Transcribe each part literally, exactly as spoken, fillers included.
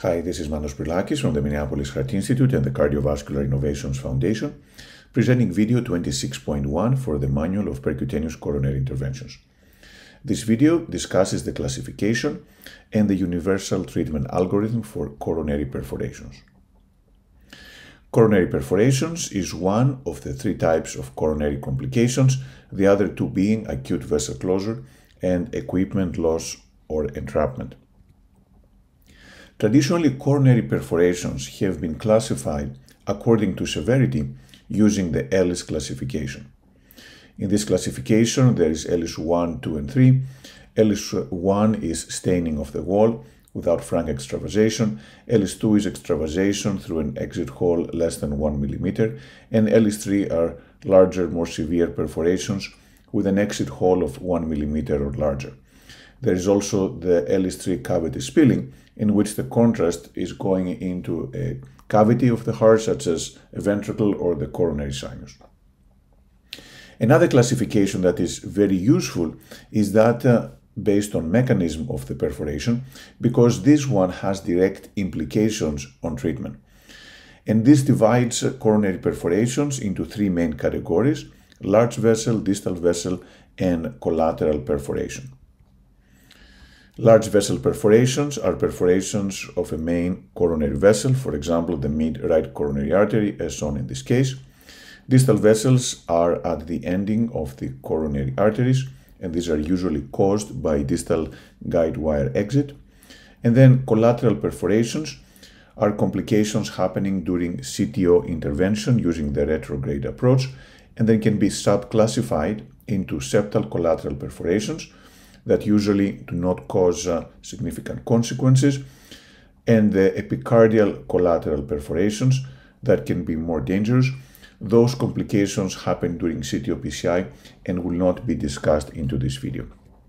Hi, this is Manos Brilakis from the Minneapolis Heart Institute and the Cardiovascular Innovations Foundation, presenting video twenty-six point one for the Manual of Percutaneous Coronary Interventions. This video discusses the classification and the universal treatment algorithm for coronary perforations. Coronary perforations is one of the three types of coronary complications, the other two being acute vessel closure and equipment loss or entrapment. Traditionally, coronary perforations have been classified according to severity using the Ellis classification. In this classification, there is Ellis one, two, and three. Ellis one is staining of the wall without frank extravasation. Ellis two is extravasation through an exit hole less than one millimeter. And Ellis three are larger, more severe perforations with an exit hole of one millimeter or larger. There is also the Ellis three cavity spilling, in which the contrast is going into a cavity of the heart, such as a ventricle or the coronary sinus. Another classification that is very useful is that uh, based on mechanism of the perforation, because this one has direct implications on treatment. And this divides uh, coronary perforations into three main categories: large vessel, distal vessel, and collateral perforation. Large vessel perforations are perforations of a main coronary vessel, for example, the mid-right coronary artery, as shown in this case. Distal vessels are at the ending of the coronary arteries, and these are usually caused by distal guide wire exit. And then collateral perforations are complications happening during C T O intervention using the retrograde approach, and then can be subclassified into septal collateral perforations that usually do not cause uh, significant consequences, and the epicardial collateral perforations that can be more dangerous. Those complications happen during C T O P C I and will not be discussed into this video.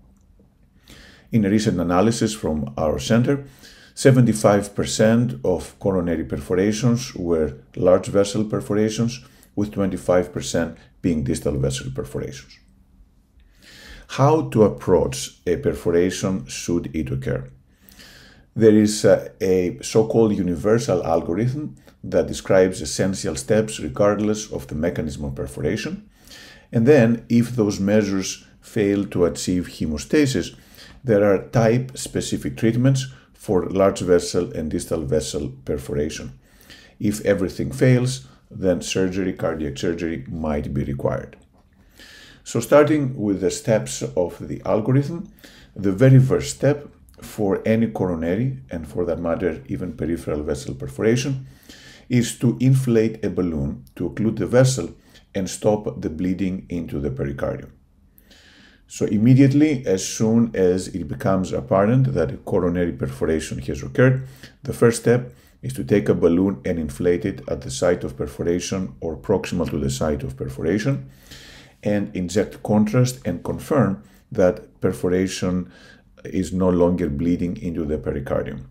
In a recent analysis from our center, seventy-five percent of coronary perforations were large vessel perforations, with twenty-five percent being distal vessel perforations. How to approach a perforation should it occur? There is uh, a so-called universal algorithm that describes essential steps regardless of the mechanism of perforation. And then, if those measures fail to achieve hemostasis, there are type-specific treatments for large vessel and distal vessel perforation. If everything fails, then surgery, cardiac surgery, might be required. So starting with the steps of the algorithm, the very first step for any coronary, and for that matter even peripheral vessel perforation, is to inflate a balloon to occlude the vessel and stop the bleeding into the pericardium. So immediately, as soon as it becomes apparent that a coronary perforation has occurred, the first step is to take a balloon and inflate it at the site of perforation or proximal to the site of perforation, and inject contrast and confirm that perforation is no longer bleeding into the pericardium.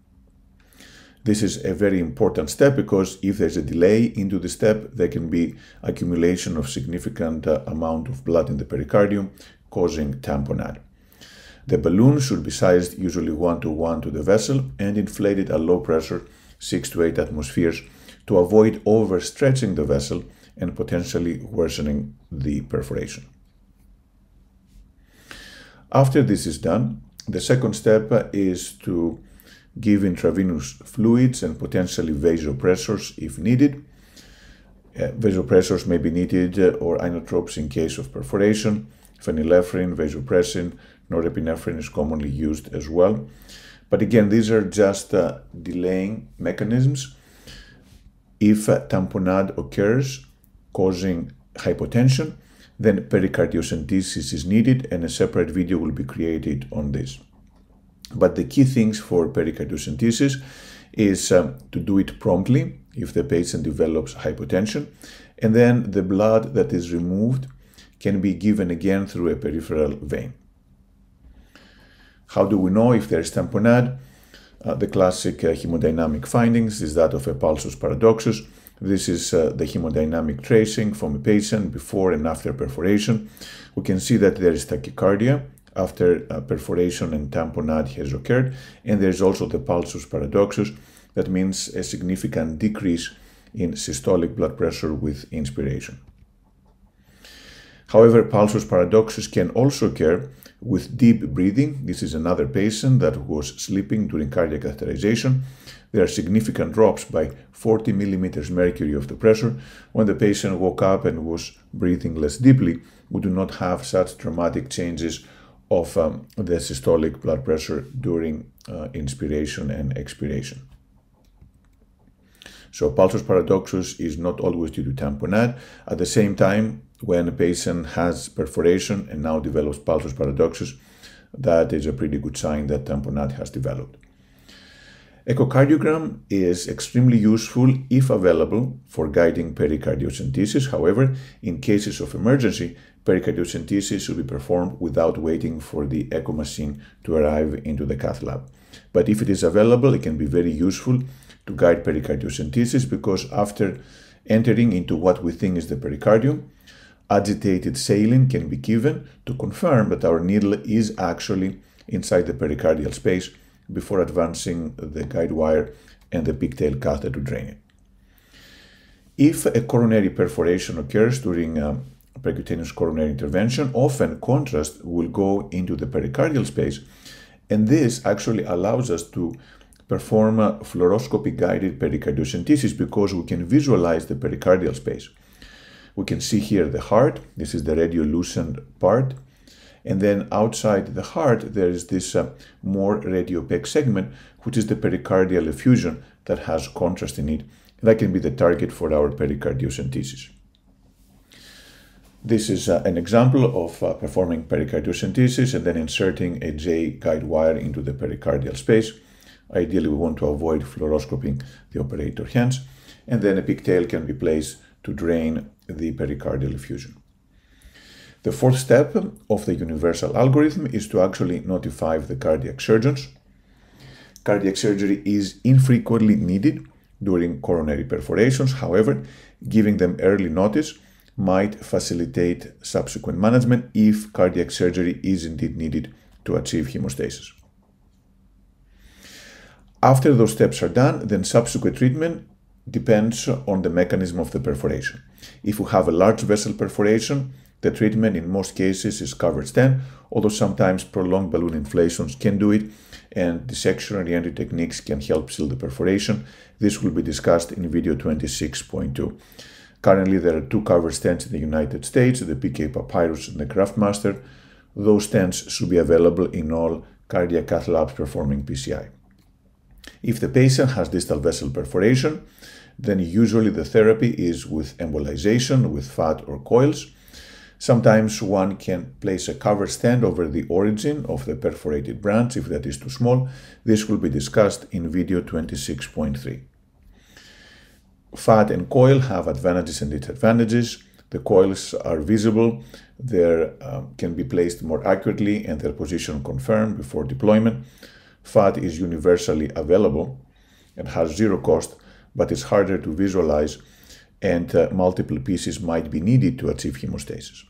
This is a very important step because if there's a delay into the step, there can be accumulation of significant uh, amount of blood in the pericardium, causing tamponade. The balloon should be sized usually one to one to the vessel and inflated at low pressure, six to eight atmospheres, to avoid overstretching the vessel and potentially worsening the perforation. After this is done, the second step is to give intravenous fluids and potentially vasopressors if needed. Uh, vasopressors may be needed uh, or inotropes in case of perforation. Phenylephrine, vasopressin, norepinephrine is commonly used as well. But again, these are just uh, delaying mechanisms. If uh, tamponade occurs, causing hypotension, then pericardiocentesis is needed, and a separate video will be created on this. But the key things for pericardiocentesis is um, to do it promptly if the patient develops hypotension, and then the blood that is removed can be given again through a peripheral vein. How do we know if there is tamponade? Uh, the classic uh, hemodynamic findings is that of a pulsus paradoxus. This is uh, the hemodynamic tracing from a patient before and after perforation. We can see that there is tachycardia, after uh, perforation and tamponade has occurred. And there's also the pulsus paradoxus. That means a significant decrease in systolic blood pressure with inspiration. However, pulsus paradoxus can also occur with deep breathing. This is another patient that was sleeping during cardiac catheterization. There are significant drops by forty millimeters mercury of the pressure. When the patient woke up and was breathing less deeply, we do not have such dramatic changes of um, the systolic blood pressure during uh, inspiration and expiration. So pulsus paradoxus is not always due to tamponade. At the same time, when a patient has perforation and now develops pulsus paradoxus, that is a pretty good sign that tamponade has developed. Echocardiogram is extremely useful if available for guiding pericardiocentesis. However, in cases of emergency, pericardiocentesis should be performed without waiting for the echo machine to arrive into the cath lab. But if it is available, it can be very useful to guide pericardiocentesis, because after entering into what we think is the pericardium, agitated saline can be given to confirm that our needle is actually inside the pericardial space before advancing the guide wire and the pigtail catheter to drain it. If a coronary perforation occurs during a percutaneous coronary intervention, often contrast will go into the pericardial space, and this actually allows us to perform a fluoroscopy-guided pericardiocentesis because we can visualize the pericardial space. We can see here the heart. This is the radiolucent part. And then outside the heart, there is this uh, more radiopaque segment, which is the pericardial effusion that has contrast in it. That can be the target for our pericardiocentesis. This is uh, an example of uh, performing pericardiocentesis and then inserting a J guide wire into the pericardial space. Ideally, we want to avoid fluoroscoping the operator hands. And then a pigtail can be placed to drain the pericardial effusion. The fourth step of the universal algorithm is to actually notify the cardiac surgeons. Cardiac surgery is infrequently needed during coronary perforations. However, giving them early notice might facilitate subsequent management if cardiac surgery is indeed needed to achieve hemostasis. After those steps are done, then subsequent treatment depends on the mechanism of the perforation. If we have a large vessel perforation, the treatment in most cases is covered stent, although sometimes prolonged balloon inflations can do it, and dissection and re-entry techniques can help seal the perforation. This will be discussed in video twenty-six point two. Currently, there are two covered stents in the United States, the P K Papyrus and the Craftmaster. Those stents should be available in all cardiac cath labs performing P C I. If the patient has distal vessel perforation, then usually the therapy is with embolization with fat or coils. Sometimes one can place a cover stent over the origin of the perforated branch if that is too small. This will be discussed in video twenty-six point three. Fat and coil have advantages and disadvantages. The coils are visible, they uh, can be placed more accurately and their position confirmed before deployment. Fat is universally available and has zero cost, but it's harder to visualize, and uh, multiple pieces might be needed to achieve hemostasis.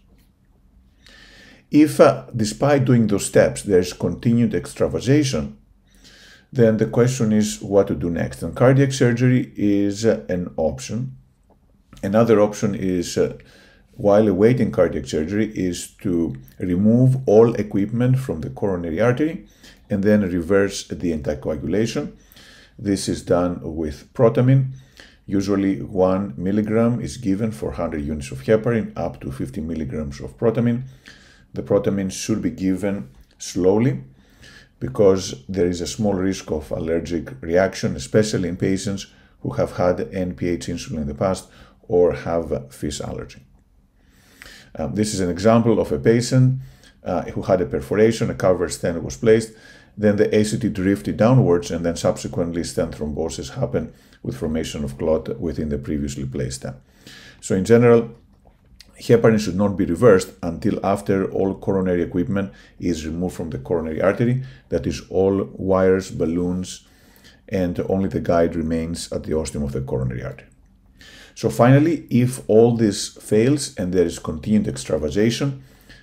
If, uh, despite doing those steps, there's continued extravasation, then the question is what to do next. And cardiac surgery is uh, an option. Another option is, uh, while awaiting cardiac surgery, is to remove all equipment from the coronary artery and then reverse the anticoagulation. This is done with protamine. Usually one milligram is given for one hundred units of heparin, up to fifty milligrams of protamine. The protamine should be given slowly because there is a small risk of allergic reaction, especially in patients who have had N P H insulin in the past or have fish allergy. Um, this is an example of a patient uh, who had a perforation, a covered stent was placed, then the A C T drifted downwards, and then subsequently stent thrombosis happened with formation of clot within the previously placed stent. So in general, heparin should not be reversed until after all coronary equipment is removed from the coronary artery. That is, all wires, balloons, and only the guide remains at the ostium of the coronary artery. So finally, if all this fails and there is continued extravasation,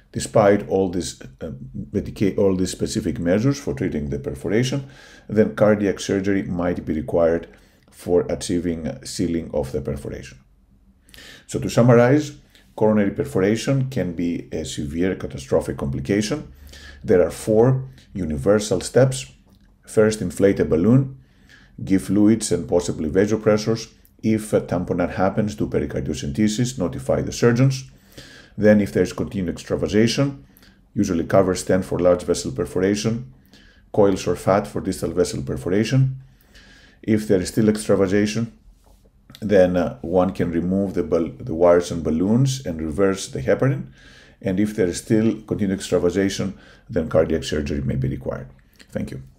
Despite all these uh, all these specific measures for treating the perforation, then cardiac surgery might be required for achieving sealing of the perforation. So to summarize, coronary perforation can be a severe catastrophic complication. There are four universal steps. First, inflate a balloon, give fluids and possibly vasopressors. If a tamponade happens, do pericardiocentesis, notify the surgeons. Then, if there is continued extravasation, usually cover stent for large vessel perforation, coils or fat for distal vessel perforation. If there is still extravasation, then uh, one can remove the, the wires and balloons and reverse the heparin. And if there is still continued extravasation, then cardiac surgery may be required. Thank you.